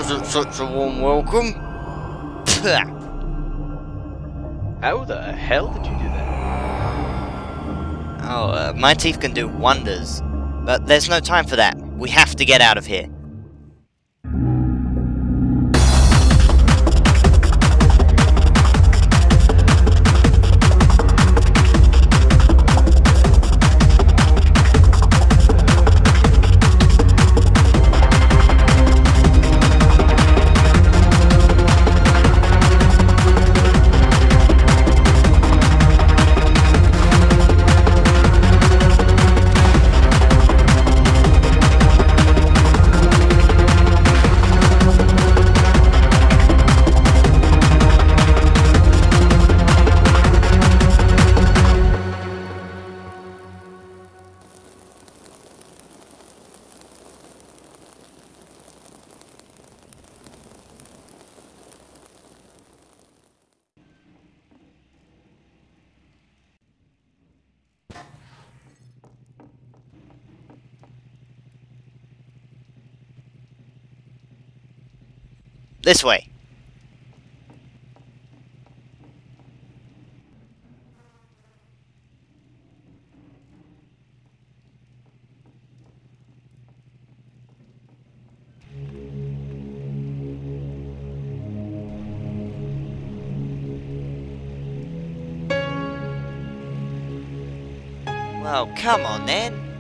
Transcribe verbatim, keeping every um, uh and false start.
wasn't such a warm welcome. How the hell did you do that? Oh, uh, my teeth can do wonders. But there's no time for that. We have to get out of here. This way. Well, come on then.